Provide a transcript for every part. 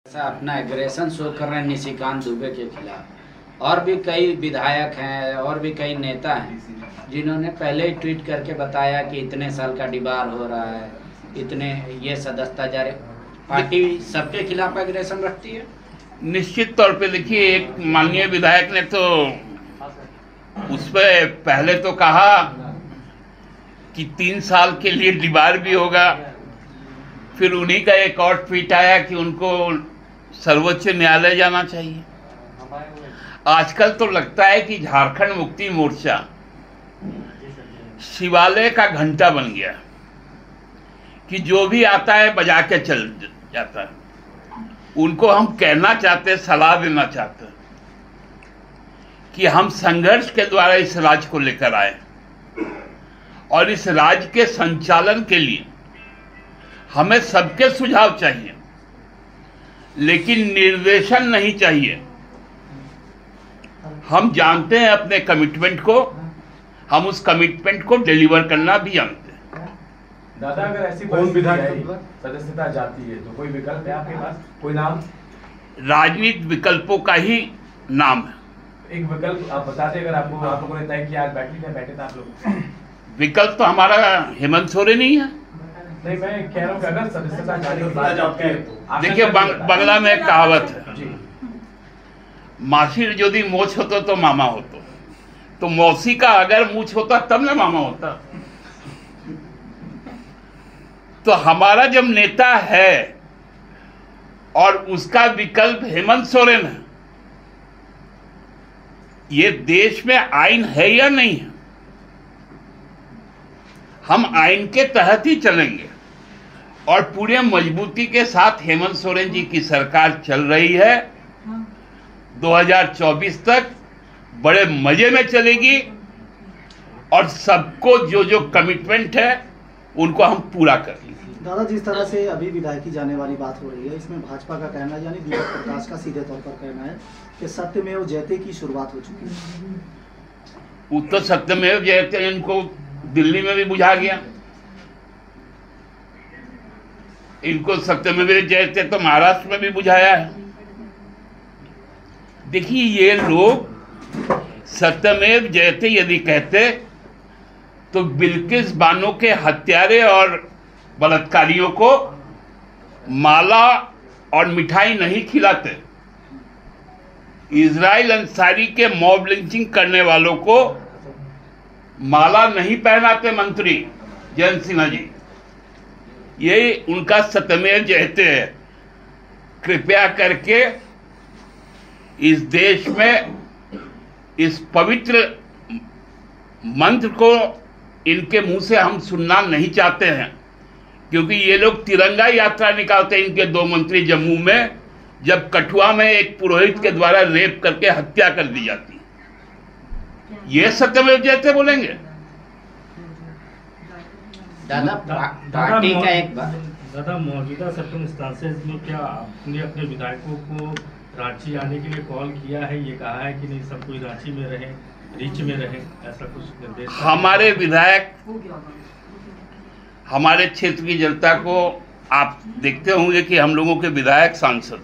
अपना aggression show कर रहे हैं निशिकांत दुबे के खिलाफ। और भी कई विधायक हैं और भी कई नेता हैं जिन्होंने पहले ही ट्वीट करके बताया कि इतने साल का डिबार हो रहा है, इतने ये सदस्यता जारी। पार्टी सबके खिलाफ एग्रेशन रखती है। निश्चित तौर पे देखिए, एक माननीय विधायक ने तो उस पर पहले तो कहा कि 3 साल के लिए डिबार भी होगा, फिर उन्हीं का एक और ट्वीट आया कि उनको सर्वोच्च न्यायालय जाना चाहिए। आजकल तो लगता है कि झारखंड मुक्ति मोर्चा शिवालय का घंटा बन गया कि जो भी आता है बजा के चल जाता है। उनको हम कहना चाहते, सलाह देना चाहते कि हम संघर्ष के द्वारा इस राज्य को लेकर आए और इस राज्य के संचालन के लिए हमें सबके सुझाव चाहिए, लेकिन निर्देशन नहीं चाहिए। हम जानते हैं अपने कमिटमेंट को, हम उस कमिटमेंट को डिलीवर करना भी जानते हैं। दादा, अगर ऐसी परिस्थिति सदस्यता जाती है तो कोई विकल्प है आपके पास? कोई नाम? राजनीतिक विकल्पों का ही नाम है। एक विकल्प आप बताते, अगर आपको आप लोगों ने तय किया, आज बैठे थे आप लोग। विकल्प तो हमारा हेमंत सोरेन ही है। नहीं, मैं कह रहा हूँ कि अगर सदस्यता जारी देखिए, बंगला में एक कहावत है, मासिर यदि मोछ होता तो मामा होता, तो मौसी का अगर मूछ होता तब ना मामा होता। तो हमारा जब नेता है और उसका विकल्प हेमंत सोरेन है, ये देश में आइन है या नहीं है? हम आइन के तहत ही चलेंगे और पूरे मजबूती के साथ हेमंत सोरेन जी की सरकार चल रही है। 2024 तक बड़े मजे में चलेगी और सबको जो जो कमिटमेंट है उनको हम पूरा करेंगे। दादा, जिस तरह से अभी विधायकी जाने वाली बात हो रही है, इसमें भाजपा का कहना यानी दीपक प्रकाश का सीधे तौर पर कहना है कि सत्यमेव जयते की शुरुआत हो चुकी है। वो तो सत्यमेव जयते इनको दिल्ली में भी बुझा गया, इनको सत्यमेव जयते तो महाराष्ट्र में भी बुझाया है। देखिए, ये लोग सत्यमेव जयते यदि कहते तो बिल्किस बानो के हत्यारे और बलात्कारियों को माला और मिठाई नहीं खिलाते, इजराइल अंसारी के मॉब लिंचिंग करने वालों को माला नहीं पहनाते मंत्री जयंत सिन्हा जी। ये उनका सत्यमेव जयते है। कृपया करके इस देश में इस पवित्र मंत्र को इनके मुंह से हम सुनना नहीं चाहते हैं, क्योंकि ये लोग तिरंगा यात्रा निकालते हैं। इनके 2 मंत्री जम्मू में, जब कठुआ में एक पुरोहित के द्वारा रेप करके हत्या कर दी जाती, ये सत्यमेव जयते बोलेंगे? दादा, पार्टी का एक दादा, मौजूदा सर्कमस्टांसेस में क्या आपने अपने विधायकों को रांची आने के लिए कॉल किया है? ये कहा है कि नहीं, सब कोई रांची में रहे, रीच में रहे, ऐसा कुछ निर्देश? हमारे विधायक हमारे क्षेत्र की जनता को आप देखते होंगे कि हम लोगों के विधायक सांसद,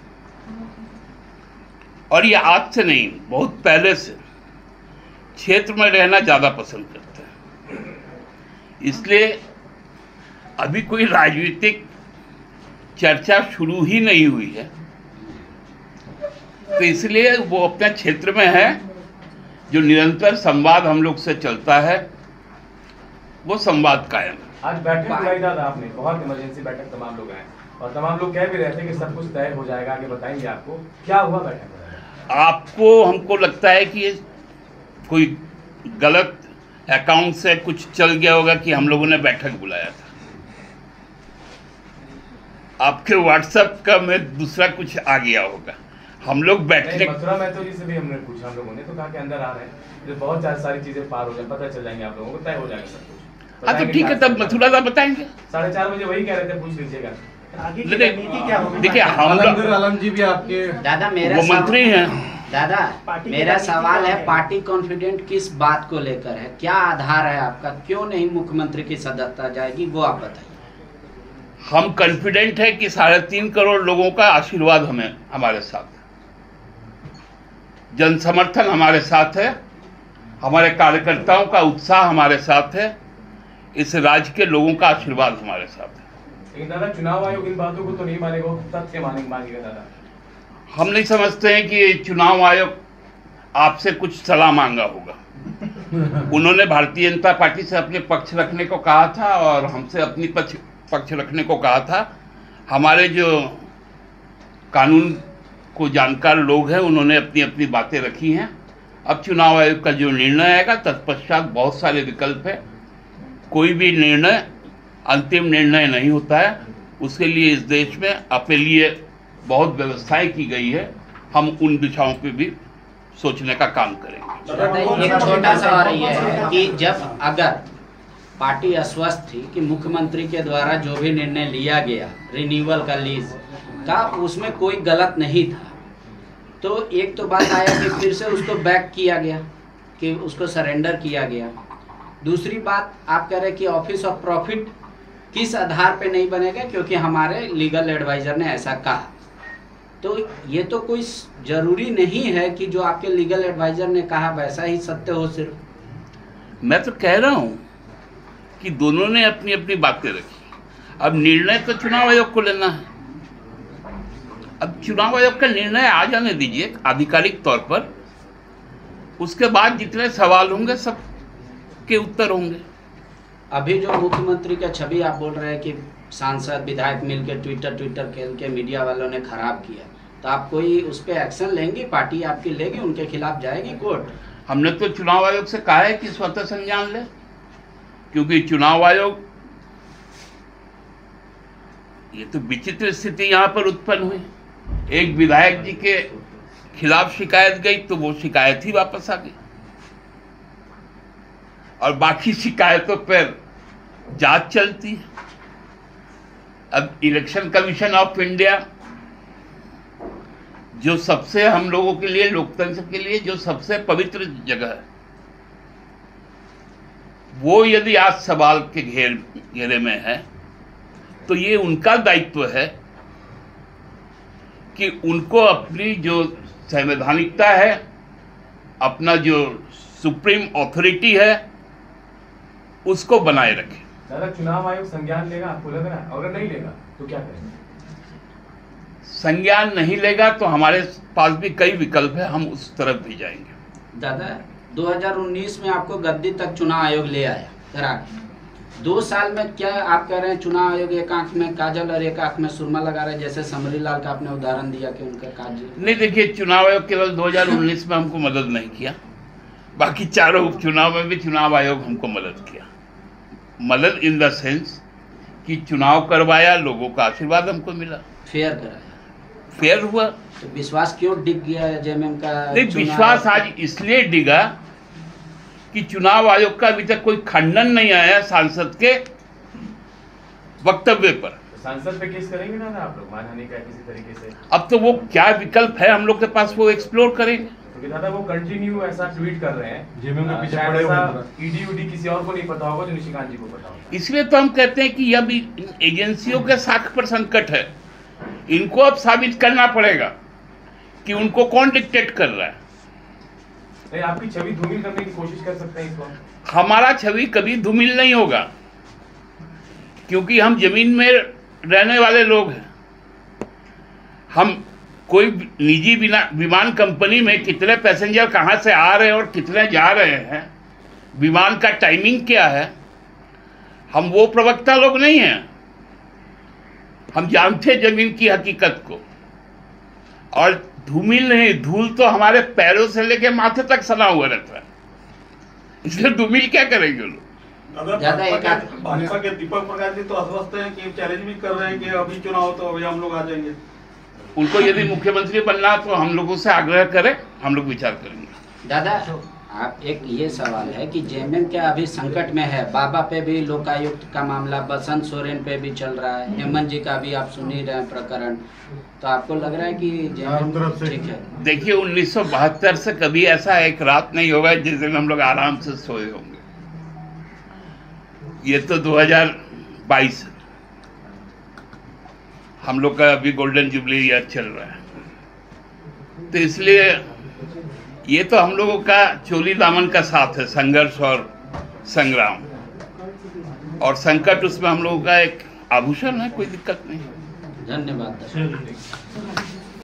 और ये आज से नहीं, बहुत पहले से क्षेत्र में रहना ज्यादा पसंद करते हैं। इसलिए अभी कोई राजनीतिक चर्चा शुरू ही नहीं हुई है, तो इसलिए वो अपने क्षेत्र में है। जो निरंतर संवाद हम लोग से चलता है, वो संवाद कायम। आज बैठक बुलाई दादा आपने, बहुत इमरजेंसी बैठक, तमाम लोग आए और तमाम लोग कह भी रहे थे कि सब कुछ तय हो जाएगा, आगे बताएंगे आपको। क्या हुआ बैठक में? आपको, हमको लगता है कि कोई गलत अकाउंट से कुछ चल गया होगा कि हम लोगों ने बैठक बुलाया था। आपके व्हाट्सएप का में दूसरा कुछ आ गया होगा। हम लोग बैठने, मथुरा महतो जी से भी हमने पूछा, हम लोगों ने तो कहा कि अंदर आ रहे हैं, जो बहुत सारी चीजें पार हो जाए, पता चल जाएंगे आप लोगों को, तय हो जाएगा सब कुछ। हाँ, तो ठीक है, तब मथुरा का बताएंगे। 4:30 बजे वही कह रहे थे, पूछ लीजिएगा। देखिए, हम आलम जी भी आपके दादा, मेरा वो मंत्री हैं। दादा, मेरा सवाल है, पार्टी कॉन्फिडेंट किस बात को लेकर है? क्या आधार है आपका? क्यों नहीं मुख्यमंत्री की सदस्यता जाएगी, वो आप बताइए। हम कॉन्फिडेंट है कि 3.5 करोड़ लोगों का आशीर्वाद हमारे साथ है, जन समर्थन हमारे साथ है, हमारे कार्यकर्ताओं का उत्साह हमारे साथ है, इस राज्य के लोगों का आशीर्वाद हमारे साथ है। लेकिन दादा, चुनाव आयोग इन बातों को तो नहीं मानेगा, वो तथ्य मानेगा दादा। हम नहीं समझते हैं कि चुनाव आयोग आपसे कुछ सलाह मांगा होगा। उन्होंने भारतीय जनता पार्टी से अपने पक्ष रखने को कहा था और हमसे अपनी पक्ष रखने को कहा था। हमारे जो कानून को जानकार लोग हैं उन्होंने अपनी अपनी बातें रखी हैं। अब चुनाव आयोग का जो निर्णय आएगा तत्पश्चात बहुत सारे विकल्प है। कोई भी निर्णय अंतिम निर्णय नहीं होता है, उसके लिए इस देश में अपीलीय बहुत व्यवस्थाएं की गई है। हम उन दिशाओं पे भी सोचने का काम करेंगे। एक छोटा सा और ये है कि जब अगर पार्टी अस्वस्थ थी कि मुख्यमंत्री के द्वारा जो भी निर्णय लिया गया रिन्यूअल का, लीज का, उसमें कोई गलत नहीं था, तो एक तो बात आया कि फिर से उसको बैक किया गया, कि उसको सरेंडर किया गया। दूसरी बात आप कह रहे हैं कि ऑफिस ऑफ प्रॉफिट किस आधार पे नहीं बनेगा, क्योंकि हमारे लीगल एडवाइजर ने ऐसा कहा। तो ये तो कोई जरूरी नहीं है कि जो आपके लीगल एडवाइजर ने कहा वैसा ही सत्य हो सिर्फ। मैं तो कह रहा हूं कि दोनों ने अपनी अपनी बातें रखी। अब निर्णय तो चुनाव आयोग को लेना है। अब चुनाव आयोग का निर्णय आ जाने दीजिए आधिकारिक तौर पर, उसके बाद जितने सवाल होंगे सब के उत्तर होंगे। अभी जो मुख्यमंत्री का छवि आप बोल रहे हैं कि सांसद विधायक मिलकर ट्विटर खेल के मीडिया वालों ने खराब किया, तो आप कोई उस पर एक्शन लेंगे? पार्टी आपकी लेगी, उनके खिलाफ जाएगी कोर्ट? हमने तो चुनाव आयोग से कहा है कि स्वतः संज्ञान ले, क्योंकि चुनाव आयोग, ये तो विचित्र स्थिति यहां पर उत्पन्न हुई। एक विधायक जी के खिलाफ शिकायत गई तो वो शिकायत ही वापस आ गई, और बाकी शिकायतों पर जांच चलती है। अब इलेक्शन कमीशन ऑफ इंडिया, जो सबसे हम लोगों के लिए, लोकतंत्र के लिए जो सबसे पवित्र जगह है, वो यदि आज सवाल के घेरे में है, तो ये उनका दायित्व है कि उनको अपनी जो संवैधानिकता है, अपना जो सुप्रीम अथॉरिटी है, उसको बनाए रखें। दादा, चुनाव आयोग संज्ञान लेगा आपको लग रहा है? अगर नहीं लेगा तो क्या करेंगे? संज्ञान नहीं लेगा तो हमारे पास भी कई विकल्प है, हम उस तरफ भी जाएंगे। दादा, 2019 में आपको गद्दी तक चुनाव आयोग ले आया करा के। 2 साल में क्या आप कह रहे हैं चुनाव आयोग एक आंख में काजल और एक आंख में सुरमा लगा रहे हैं, जैसे समरी लाल का आपने उदाहरण दिया कि उनका काजल? नहीं, देखिए, चुनाव आयोग केवल 2019 में हमको मदद नहीं किया, बाकी चारों उपचुनाव में भी चुनाव आयोग हमको मदद किया। मदद इन द सेंस कि चुनाव करवाया, लोगों का आशीर्वाद हमको मिला, फेयर कराया, फेयर हुआ। तो विश्वास क्यों डिग गया जेएमएम का? नहीं, विश्वास आज इसलिए डिगा कि चुनाव आयोग का अभी तक कोई खंडन नहीं आया सांसद के वक्तव्य पर। तो सांसद पे केस करेंगे ना आप लोग, मानहानि का किसी तरीके से? अब तो वो क्या विकल्प है हम लोग के पास, वो एक्सप्लोर करेंगे। क्योंकि दादा, वो कंटिन्यू ऐसा ट्वीट कर रहे हैं, जेएमएम के पीछे शायद पड़े हुए ऐसा ईडी किसी और को नहीं पता होगा जो निशिकांत जी को पता होगा। इसलिए तो हम कहते हैं कि अब इन एजेंसियों के साख पर संकट है। इनको अब साबित करना पड़ेगा कि उनको कौन डिक्टेट कर रहा है। नहीं, आपकी छवि धूमिल करने की कोशिश कर सकते हैं इसको? हमारा छवि कभी धूमिल नहीं होगा, क्योंकि हम जमीन में रहने वाले लोग हैं। हम कोई निजी विमान कंपनी में कितने पैसेंजर कहां से आ रहे हैं और कितने जा रहे हैं, विमान का टाइमिंग क्या है, हम वो प्रवक्ता लोग नहीं हैं। हम जानते जमीन की हकीकत को, और धूमिल नहीं, धूल तो हमारे पैरों से लेके माथे तक सना हुआ रहता है, इसलिए धूमिल क्या करेंगे लोग? भाजपा के दीपक प्रकाश जी तो आश्वस्त हैं कि चैलेंज भी कर रहे हैं कि अभी चुनाव तो अभी हम लोग आ जाएंगे। उनको यदि मुख्यमंत्री बनना तो हम लोगों से आग्रह करें, हम लोग विचार करेंगे। दादा, आप एक ये सवाल है कि जेएमएम क्या अभी संकट में है? बाबा पे भी लोकायुक्त का मामला, बसंत सोरेन पे भी चल रहा है, हेमंत जी का भी आप सुन ही रहे हैं प्रकरण, तो आपको लग रहा है कि जेएमएम ठीक है? देखिए, 1972 से कभी ऐसा एक रात नहीं होगा जिस दिन हम लोग आराम से सोए होंगे। ये तो 2022 है, हम लोग का अभी गोल्डन जुबली ईयर चल रहा है, तो इसलिए ये तो हम लोगों का चोली दामन का साथ है, संघर्ष और संग्राम, और संकट उसमें हम लोगों का एक आभूषण है, कोई दिक्कत नहीं। धन्यवाद।